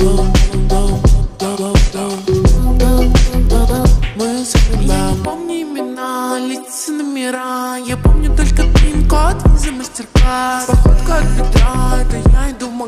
Мы забыли. Я не помню имена, лица, номера. Я помню только пин-код, виза, мастер-класс. Походка от бедра, это я иду в магазин.